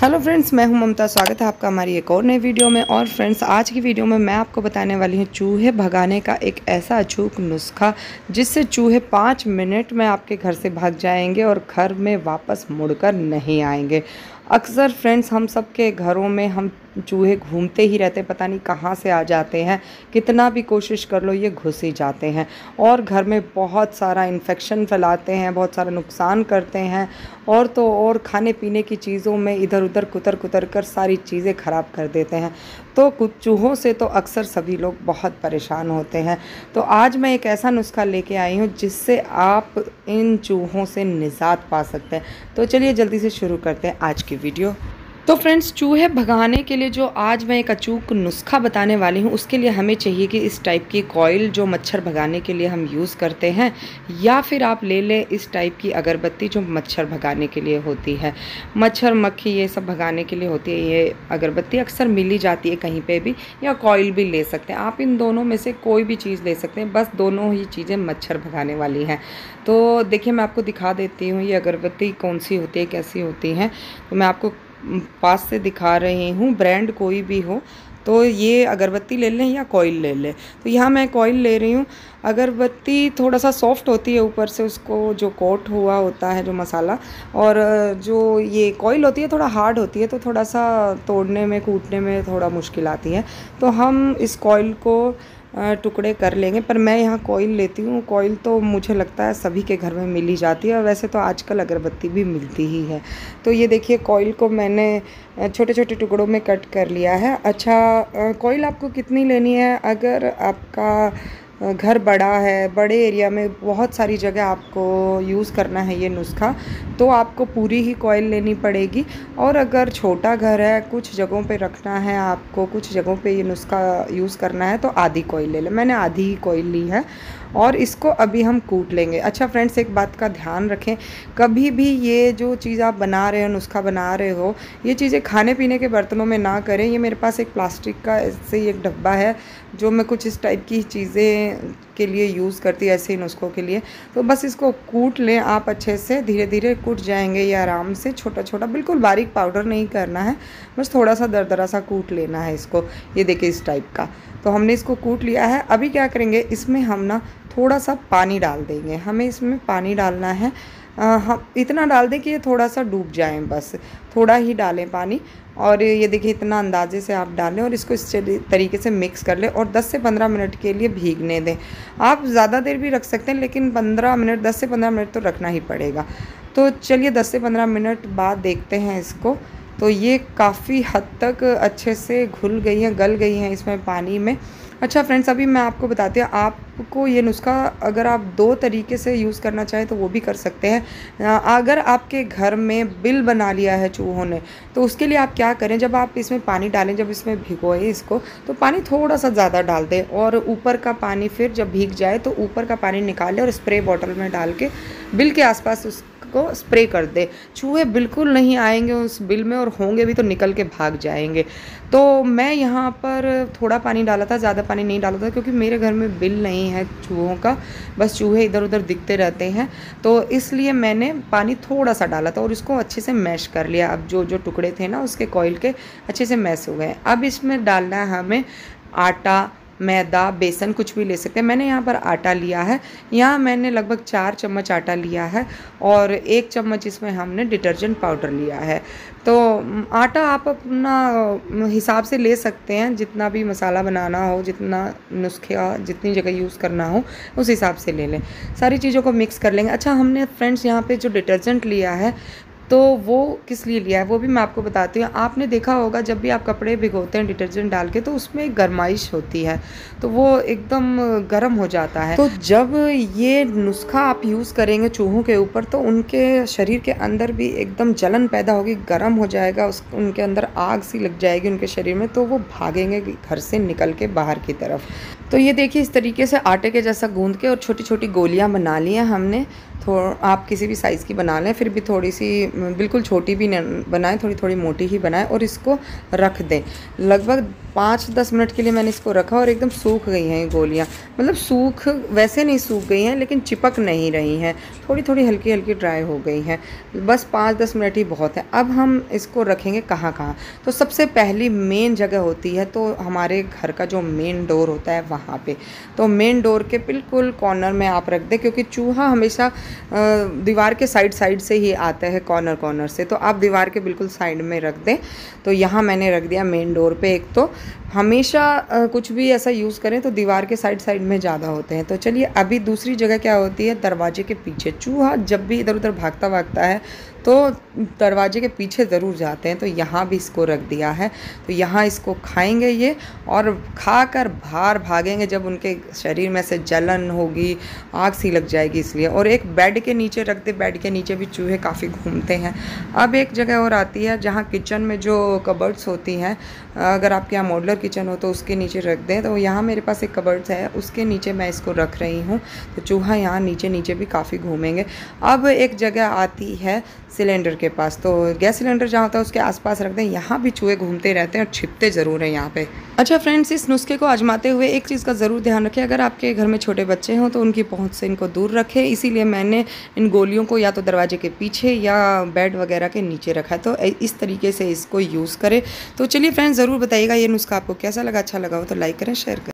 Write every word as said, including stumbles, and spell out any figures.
Hello friends, मैं हूं ममता। स्वागत है आपका हमारी एक और नई वीडियो में। और फ्रेंड्स, आज की वीडियो में मैं आपको बताने वाली हूं चूहे भगाने का एक ऐसा अचूक नुस्खा जिससे चूहे पाँच मिनट में आपके घर से भाग जाएंगे और घर में वापस मुड़कर नहीं आएंगे। अक्सर फ्रेंड्स, हम सब के घरों में हम चूहे घूमते ही रहते, पता नहीं कहाँ से आ जाते हैं। कितना भी कोशिश कर लो ये घुस ही जाते हैं और घर में बहुत सारा इन्फेक्शन फैलाते हैं, बहुत सारा नुकसान करते हैं। और तो और खाने पीने की चीज़ों में इधर उधर कुतर कुतर कर सारी चीज़ें ख़राब कर देते हैं। तो कुछ चूहों से तो अक्सर सभी लोग बहुत परेशान होते हैं। तो आज मैं एक ऐसा नुस्खा लेके आई हूँ जिससे आप इन चूहों से निजात पा सकते हैं। तो चलिए जल्दी से शुरू करते हैं आज की वीडियो। तो फ्रेंड्स, चूहे भगाने के लिए जो आज मैं एक अचूक नुस्खा बताने वाली हूँ उसके लिए हमें चाहिए कि इस टाइप की कॉइल जो मच्छर भगाने के लिए हम यूज़ करते हैं, या फिर आप ले लें इस टाइप की अगरबत्ती जो मच्छर भगाने के लिए होती है। मच्छर मक्खी ये सब भगाने के लिए होती है। ये अगरबत्ती अक्सर मिल ही जाती है कहीं पर भी, या कॉइल भी ले सकते हैं आप। इन दोनों में से कोई भी चीज़ ले सकते हैं, बस दोनों ही चीज़ें मच्छर भगाने वाली हैं। तो देखिए, मैं आपको दिखा देती हूँ ये अगरबत्ती कौन सी होती है, कैसी होती हैं। तो मैं आपको पास से दिखा रही हूँ, ब्रांड कोई भी हो तो ये अगरबत्ती ले लें या कॉइल ले लें। तो यहाँ मैं कॉइल ले रही हूँ। अगरबत्ती थोड़ा सा सॉफ्ट होती है ऊपर से, उसको जो कोट हुआ होता है जो मसाला, और जो ये कॉइल होती है थोड़ा हार्ड होती है, तो थोड़ा सा तोड़ने में कूटने में थोड़ा मुश्किल आती है। तो हम इस कॉइल को टुकड़े कर लेंगे, पर मैं यहाँ कॉइल लेती हूँ। कॉइल तो मुझे लगता है सभी के घर में मिल ही जाती है, और वैसे तो आजकल अगरबत्ती भी मिलती ही है। तो ये देखिए, कॉइल को मैंने छोटे छोटे टुकड़ों में कट कर लिया है। अच्छा, कॉइल आपको कितनी लेनी है? अगर आपका घर बड़ा है, बड़े एरिया में बहुत सारी जगह आपको यूज़ करना है ये नुस्खा, तो आपको पूरी ही कॉइल लेनी पड़ेगी। और अगर छोटा घर है, कुछ जगहों पे रखना है आपको, कुछ जगहों पे ये नुस्खा यूज़ करना है, तो आधी कॉइल ले लें। मैंने आधी ही कॉइल ली है और इसको अभी हम कूट लेंगे। अच्छा फ्रेंड्स, एक बात का ध्यान रखें, कभी भी ये जो चीज़ आप बना रहे हो, नुस्खा बना रहे हो, ये चीज़ें खाने पीने के बर्तनों में ना करें। ये मेरे पास एक प्लास्टिक का ऐसे ही एक डब्बा है जो मैं कुछ इस टाइप की चीज़ें के लिए यूज़ करती है, ऐसे ही नुस्खों के लिए। तो बस इसको कूट लें आप अच्छे से, धीरे धीरे कूट जाएंगे ये आराम से। छोटा छोटा, बिल्कुल बारीक पाउडर नहीं करना है, बस थोड़ा सा दरदरा सा कूट लेना है इसको। ये देखिए इस टाइप का। तो हमने इसको कूट लिया है। अभी क्या करेंगे, इसमें हम ना थोड़ा सा पानी डाल देंगे। हमें इसमें पानी डालना है, आ, हम इतना डाल दें कि ये थोड़ा सा डूब जाए, बस थोड़ा ही डालें पानी। और ये देखिए, इतना अंदाजे से आप डालें और इसको इस तरीके से मिक्स कर लें और दस से पंद्रह मिनट के लिए भीगने दें। आप ज़्यादा देर भी रख सकते हैं, लेकिन पंद्रह मिनट दस से पंद्रह मिनट तो रखना ही पड़ेगा। तो चलिए दस से पंद्रह मिनट बाद देखते हैं इसको। तो ये काफ़ी हद तक अच्छे से घुल गई हैं, गल गई हैं इसमें पानी में। अच्छा फ्रेंड्स, अभी मैं आपको बताती हूँ, आपको ये नुस्खा अगर आप दो तरीके से यूज़ करना चाहें तो वो भी कर सकते हैं। अगर आपके घर में बिल बना लिया है चूहों ने, तो उसके लिए आप क्या करें, जब आप इसमें पानी डालें, जब इसमें भिगोए इसको, तो पानी थोड़ा सा ज़्यादा डाल दें और ऊपर का पानी फिर जब भीग जाए तो ऊपर का पानी निकालें और स्प्रे बॉटल में डाल के बिल के आसपास उस को स्प्रे कर दे। चूहे बिल्कुल नहीं आएंगे उस बिल में, और होंगे भी तो निकल के भाग जाएंगे। तो मैं यहाँ पर थोड़ा पानी डाला था, ज़्यादा पानी नहीं डाला था, क्योंकि मेरे घर में बिल नहीं है चूहों का, बस चूहे इधर उधर दिखते रहते हैं। तो इसलिए मैंने पानी थोड़ा सा डाला था और इसको अच्छे से मैश कर लिया। अब जो जो टुकड़े थे ना उसके कॉइल के, अच्छे से मैश हो गए। अब इसमें डालना है हमें आटा, मैदा, बेसन, कुछ भी ले सकते हैं। मैंने यहाँ पर आटा लिया है। यहाँ मैंने लगभग चार चम्मच आटा लिया है और एक चम्मच इसमें हमने डिटर्जेंट पाउडर लिया है। तो आटा आप अपना हिसाब से ले सकते हैं, जितना भी मसाला बनाना हो, जितना नुस्खा जितनी जगह यूज़ करना हो उस हिसाब से ले लें। सारी चीज़ों को मिक्स कर लेंगे। अच्छा, हमने फ्रेंड्स यहाँ पे जो डिटर्जेंट लिया है, तो वो किस लिए लिया है वो भी मैं आपको बताती हूँ। आपने देखा होगा जब भी आप कपड़े भिगोते हैं डिटर्जेंट डाल के, तो उसमें एक गर्माइश होती है, तो वो एकदम गर्म हो जाता है। तो जब ये नुस्खा आप यूज़ करेंगे चूहों के ऊपर, तो उनके शरीर के अंदर भी एकदम जलन पैदा होगी, गर्म हो जाएगा, उस उनके अंदर आग सी लग जाएगी उनके शरीर में, तो वो भागेंगे घर से निकल के बाहर की तरफ। तो ये देखिए, इस तरीके से आटे के जैसा गूंद के और छोटी छोटी गोलियाँ बना ली हैं हमने। थोड़ा आप किसी भी साइज़ की बना लें, फिर भी थोड़ी सी बिल्कुल छोटी भी न बनाएं, थोड़ी थोड़ी मोटी ही बनाएं और इसको रख दें। लगभग पाँच दस मिनट के लिए मैंने इसको रखा और एकदम सूख गई हैं ये गोलियाँ। मतलब सूख वैसे नहीं सूख गई हैं, लेकिन चिपक नहीं रही हैं, थोड़ी थोड़ी हल्की हल्की ड्राई हो गई हैं। बस पाँच दस मिनट ही बहुत है। अब हम इसको रखेंगे कहाँ कहाँ, तो सबसे पहली मेन जगह होती है तो हमारे घर का जो मेन डोर होता है वहाँ पे। तो मेन डोर के बिल्कुल कॉर्नर में आप रख दें, क्योंकि चूहा हमेशा दीवार के साइड साइड से ही आता है, कॉर्नर कॉर्नर से। तो आप दीवार के बिल्कुल साइड में रख दें। तो यहाँ मैंने रख दिया मेन डोर पे। एक तो हमेशा कुछ भी ऐसा यूज़ करें तो दीवार के साइड साइड में ज़्यादा होते हैं। तो चलिए अभी दूसरी जगह क्या होती है, दरवाजे के पीछे। चूहा जब भी इधर उधर भागता भागता है तो दरवाजे के पीछे ज़रूर जाते हैं। तो यहाँ भी इसको रख दिया है। तो यहाँ इसको खाएंगे ये, और खाकर बाहर भागेंगे जब उनके शरीर में से जलन होगी, आग सी लग जाएगी इसलिए। और एक बेड के नीचे रख दे, बेड के नीचे भी चूहे काफ़ी घूमते हैं। अब एक जगह और आती है जहाँ किचन में जो कबर्ड्स होती हैं, अगर आपके यहाँ मॉडलर किचन हो तो उसके नीचे रख दें। तो यहाँ मेरे पास एक कबर्ड्स है, उसके नीचे मैं इसको रख रही हूँ। तो चूहा यहाँ नीचे नीचे भी काफ़ी घूमेंगे। अब एक जगह आती है सिलेंडर के पास, तो गैस सिलेंडर जहाँ होता है उसके आसपास रख दें। यहाँ भी चूहे घूमते रहते हैं और छिपते ज़रूर हैं यहाँ पे। अच्छा फ्रेंड्स, इस नुस्खे को आजमाते हुए एक चीज़ का ज़रूर ध्यान रखें, अगर आपके घर में छोटे बच्चे हों तो उनकी पहुँच से इनको दूर रखें। इसीलिए मैंने इन गोलियों को या तो दरवाजे के पीछे या बेड वगैरह के नीचे रखा है। तो इस तरीके से इसको यूज़ करें। तो चलिए फ्रेंड्स, ज़रूर बताइएगा ये नुस्खा आपको कैसा लगा। अच्छा लगा हो तो लाइक करें, शेयर करें।